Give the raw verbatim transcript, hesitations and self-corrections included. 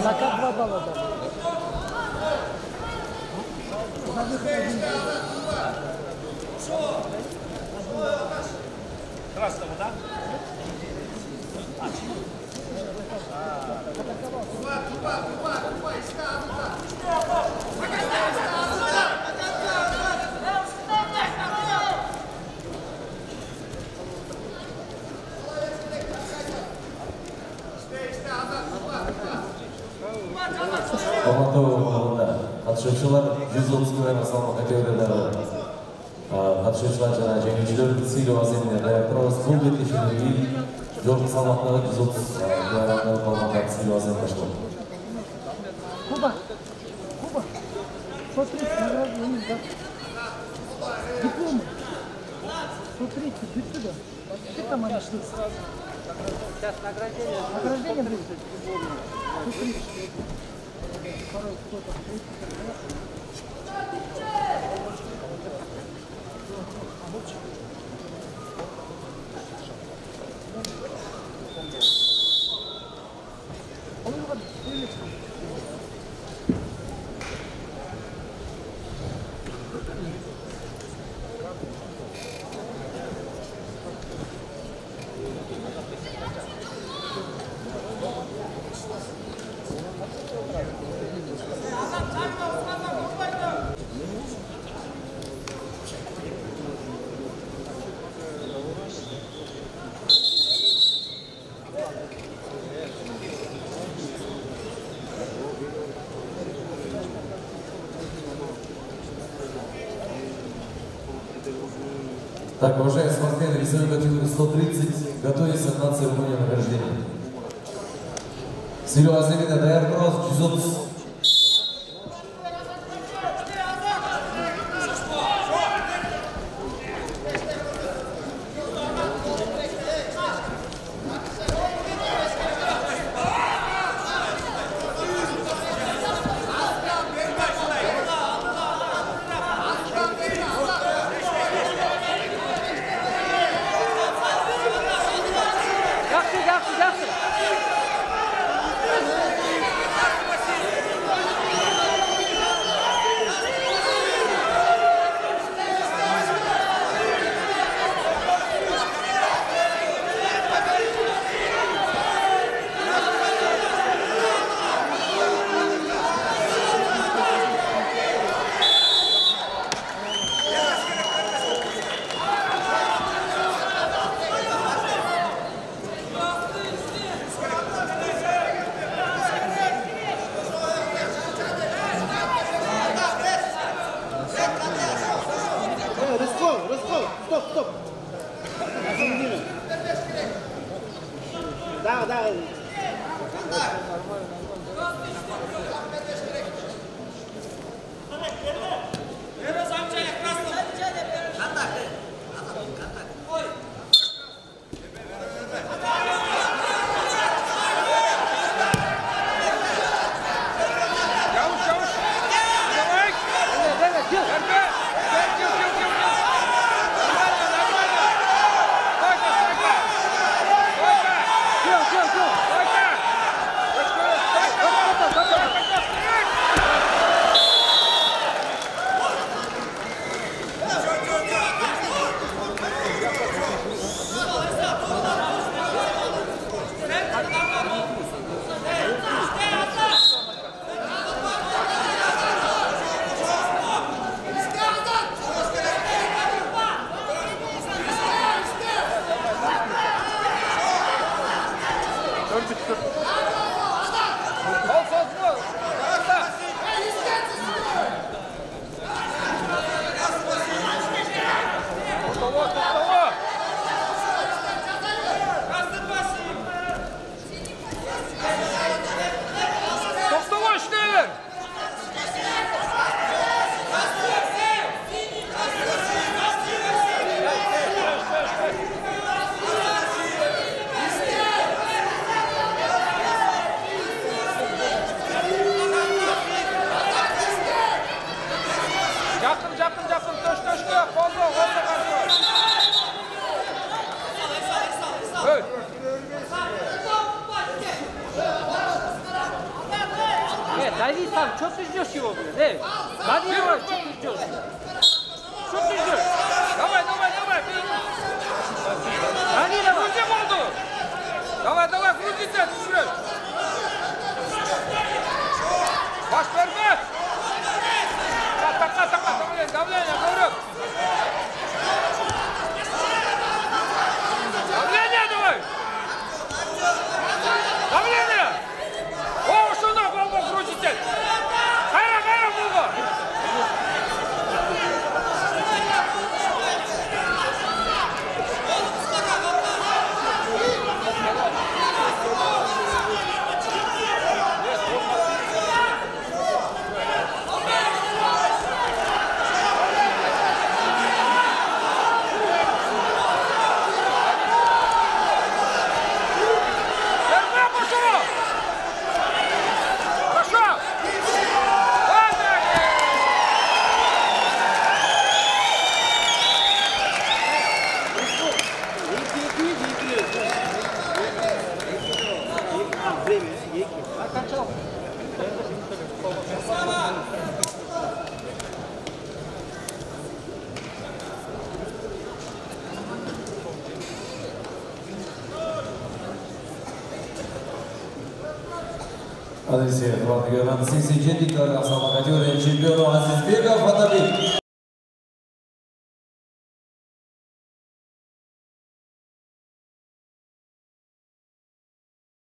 Пока два балла дали. Красного, да? Алматы облысында қатысушылар жүз отыз килограмм салмақ категориялары қатысушылар жана жеңүүчүлөр сыйлоо аземіне даярдырабыз. Бул беттешүүнү жогорку салмактагы жүз отуз килограммдагы балгандарды сыйлоо азем башталат. Куба, Куба, смотрите, награждение, да? Дипломы. Смотрите, будьте да. Что там они шли? Сейчас награждение. Награждение будет. Смотрите. Второй кто-то, третий, Так, уважаемые спортсмены, весовой категории сто тридцать, готовится на церемонию награждения. Сыйлоо аземіне даярдырабыз жүз отуз. Сам, что ты ждешь его, блядь? Эй, Вадим, что ты ждешь? Что ты ждешь? Давай, давай, давай. Али, давай. Крути молду. Давай, давай, крути тебя, düşürür. Baş verme. Tak, tak, tak, tak, давление, давление, говорю. Давление давай. Давление. О, şunu голова крутите. Кайра, кайра, голова. Adesso, guarda che avanti, sei gente che ha la categoria del campione Azizbekov Otabek.